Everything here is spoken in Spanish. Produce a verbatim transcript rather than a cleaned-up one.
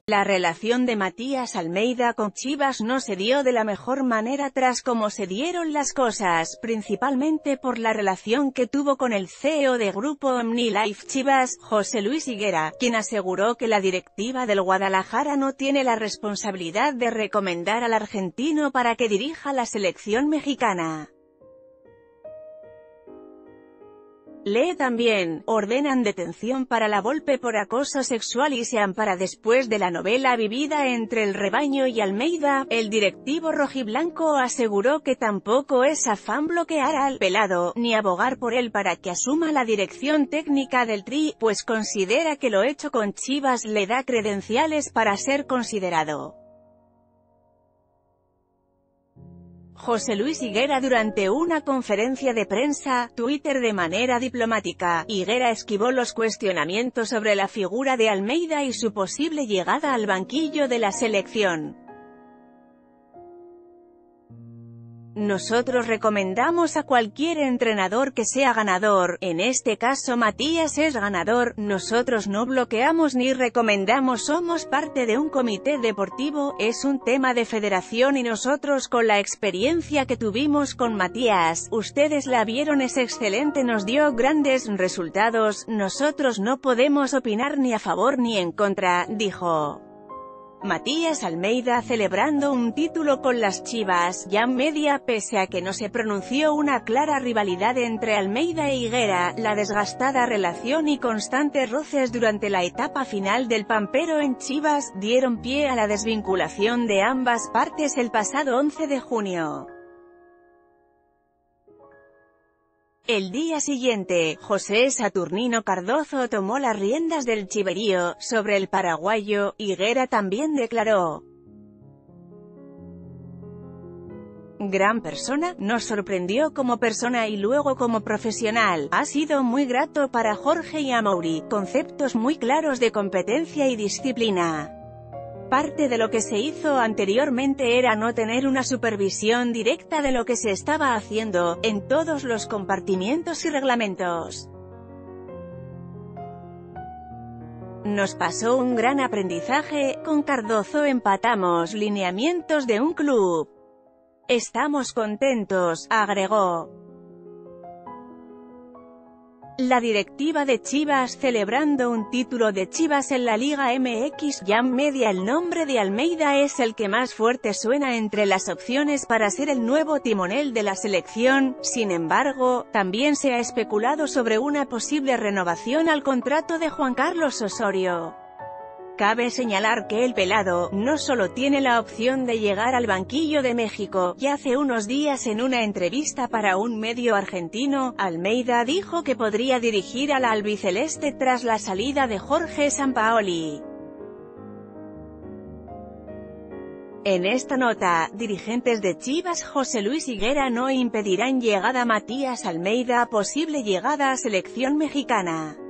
La relación de Matías Almeida con Chivas no se dio de la mejor manera tras cómo se dieron las cosas, principalmente por la relación que tuvo con el C E O de Grupo OmniLife Chivas, José Luis Higuera, quien aseguró que la directiva del Guadalajara no tiene la responsabilidad de recomendar al argentino para que dirija la selección mexicana. Lee también, ordenan detención para la Volpe por acoso sexual y se ampara después de la novela vivida entre el rebaño y Almeida. El directivo rojiblanco aseguró que tampoco es afán bloquear al pelado, ni abogar por él para que asuma la dirección técnica del Tri, pues considera que lo hecho con Chivas le da credenciales para ser considerado. José Luis Higuera durante una conferencia de prensa, Twitter de manera diplomática, Higuera esquivó los cuestionamientos sobre la figura de Almeida y su posible llegada al banquillo de la selección. Nosotros recomendamos a cualquier entrenador que sea ganador, en este caso Matías es ganador, nosotros no bloqueamos ni recomendamos, somos parte de un comité deportivo, es un tema de federación y nosotros con la experiencia que tuvimos con Matías, ustedes la vieron, es excelente, nos dio grandes resultados, nosotros no podemos opinar ni a favor ni en contra, dijo. Matías Almeida celebrando un título con las Chivas, ya media. Pese a que no se pronunció una clara rivalidad entre Almeida e Higuera, la desgastada relación y constantes roces durante la etapa final del Pampero en Chivas, dieron pie a la desvinculación de ambas partes el pasado once de junio. El día siguiente, José Saturnino Cardozo tomó las riendas del chiverío. Sobre el paraguayo, Higuera también declaró: gran persona, nos sorprendió como persona y luego como profesional, ha sido muy grato para Jorge y Amaury, conceptos muy claros de competencia y disciplina. Parte de lo que se hizo anteriormente era no tener una supervisión directa de lo que se estaba haciendo, en todos los compartimientos y reglamentos. Nos pasó un gran aprendizaje, con Cardozo empatamos lineamientos de un club. Estamos contentos, agregó. La directiva de Chivas celebrando un título de Chivas en la Liga M X, ya media. El nombre de Almeida es el que más fuerte suena entre las opciones para ser el nuevo timonel de la selección, sin embargo, también se ha especulado sobre una posible renovación al contrato de Juan Carlos Osorio. Cabe señalar que el pelado, no solo tiene la opción de llegar al banquillo de México, y hace unos días en una entrevista para un medio argentino, Almeida dijo que podría dirigir a la albiceleste tras la salida de Jorge Sampaoli. En esta nota, dirigentes de Chivas José Luis Higuera no impedirán llegada Matías Almeida, posible llegada a selección mexicana.